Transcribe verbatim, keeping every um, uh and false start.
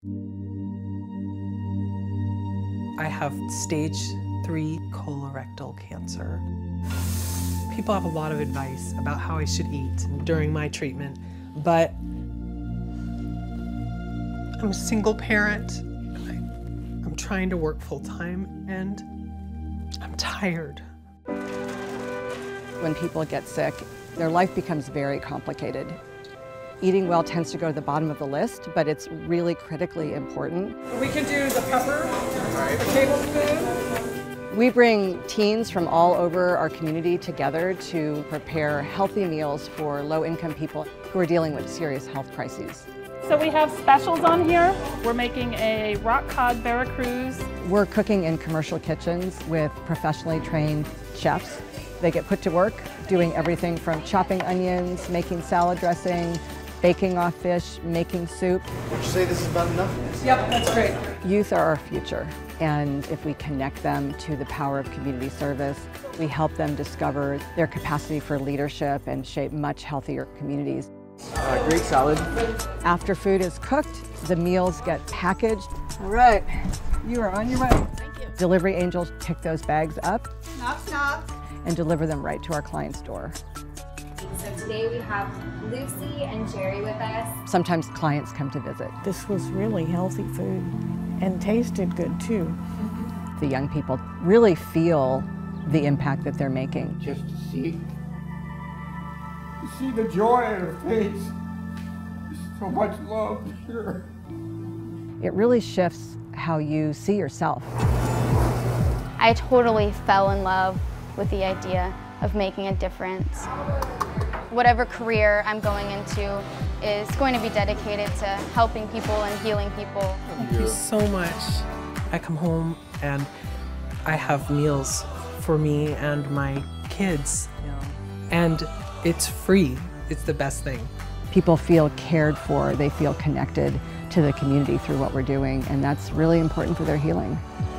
I have stage three colorectal cancer. People have a lot of advice about how I should eat during my treatment, but I'm a single parent. I, I'm trying to work full time and I'm tired. When people get sick, their life becomes very complicated. Eating well tends to go to the bottom of the list, but it's really critically important. We can do the pepper, a tablespoon. We bring teens from all over our community together to prepare healthy meals for low-income people who are dealing with serious health crises. So we have specials on here. We're making a rock cod Veracruz. We're cooking in commercial kitchens with professionally trained chefs. They get put to work doing everything from chopping onions, making salad dressing, baking off fish, making soup. Would you say this is about enough? Yep, that's great. Youth are our future, and if we connect them to the power of community service, we help them discover their capacity for leadership and shape much healthier communities. Uh, Greek salad. After food is cooked, the meals get packaged. All right, you are on your way. Thank you. Delivery angels pick those bags up Knock, knock. and deliver them right to our client's door. So today we have Lucy and Jerry with us. Sometimes clients come to visit. This was really healthy food and tasted good too. The young people really feel the impact that they're making. Just to see, to see the joy in her face, so much love here. It really shifts how you see yourself. I totally fell in love with the idea of making a difference. Whatever career I'm going into is going to be dedicated to helping people and healing people. Thank you so much. I come home and I have meals for me and my kids, and it's free. It's the best thing. People feel cared for, they feel connected to the community through what we're doing, and that's really important for their healing.